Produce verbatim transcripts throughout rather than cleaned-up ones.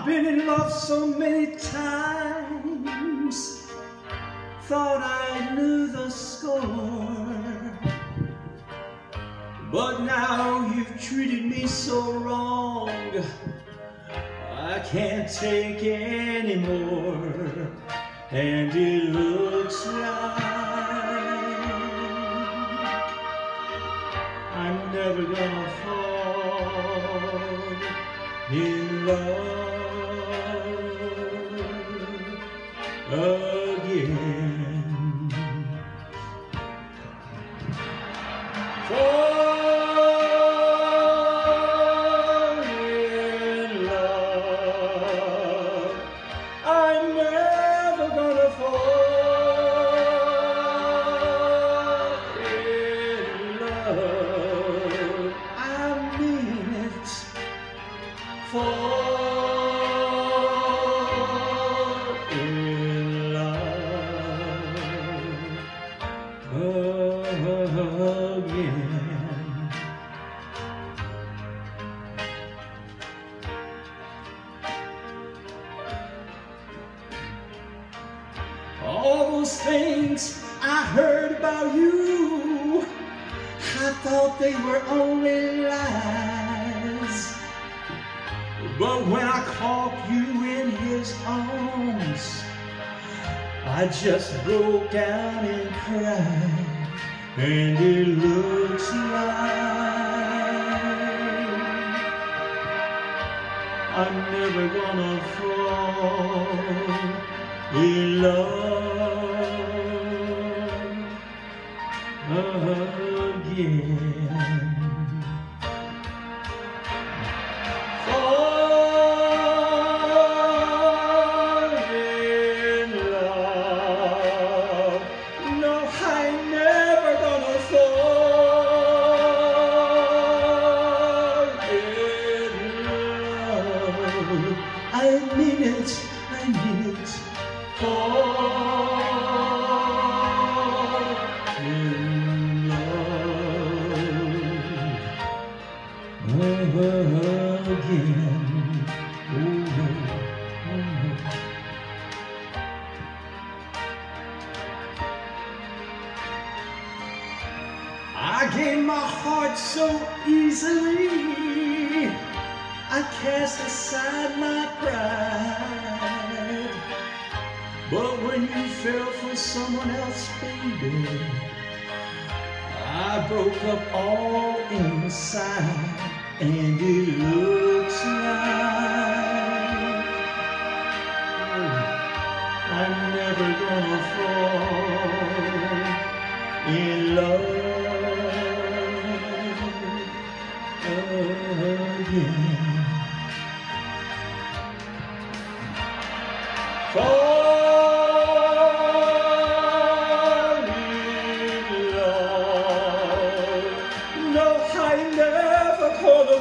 I've been in love so many times, thought I knew the score, but now you've treated me so wrong, I can't take anymore, and it looks like I'm never gonna fall in love again. Fall in love, I'm never gonna fall in love, I mean it. Fall in love again. All those things I heard about you, I thought they were only lies. But when I caught you in his arms, I just broke down and cried, and it looks like I'm never gonna fall in love again. I mean it, I mean it. Fall in love again. Oh, oh, oh. I gave my heart so easily, I cast aside my pride. But when you fell for someone else, baby, I broke up all inside, and it looks like I'm never gonna fall in love again. Fall in love. No, I never gonna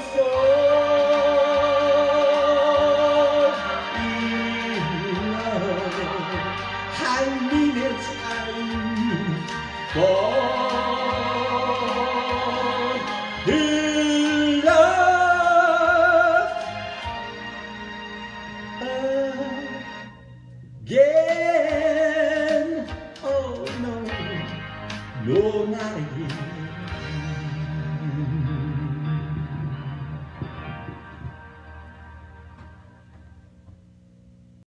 fall in love. I mean it, I mean it. Fall in love again. Oh no, no, not again.